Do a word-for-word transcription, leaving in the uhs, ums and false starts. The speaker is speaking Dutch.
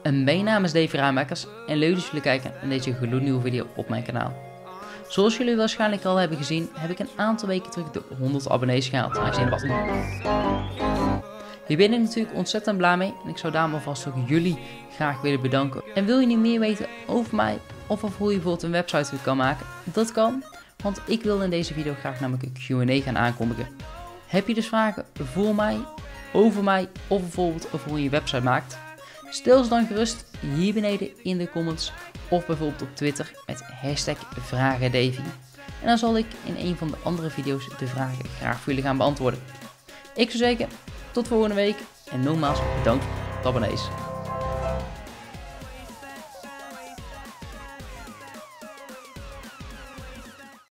Mijn naam is Dave Ramakers en leuk dat jullie kijken naar deze gloednieuwe video op mijn kanaal. Zoals jullie waarschijnlijk al hebben gezien, heb ik een aantal weken terug de honderd abonnees gehaald. Nou, zijn wat. Hier ben ik natuurlijk ontzettend blij mee en ik zou daarom alvast ook jullie graag willen bedanken. En wil je niet meer weten over mij of over hoe je bijvoorbeeld een website kan maken? Dat kan, want ik wil in deze video graag namelijk een Q en A gaan aankondigen. Heb je dus vragen voor mij, over mij of bijvoorbeeld over hoe je een website maakt? Stel ze dan gerust hier beneden in de comments of bijvoorbeeld op Twitter met hashtag vragendavy. En dan zal ik in een van de andere video's de vragen graag voor jullie gaan beantwoorden. Ik zou zeggen, tot volgende week en nogmaals bedankt voor de abonnees.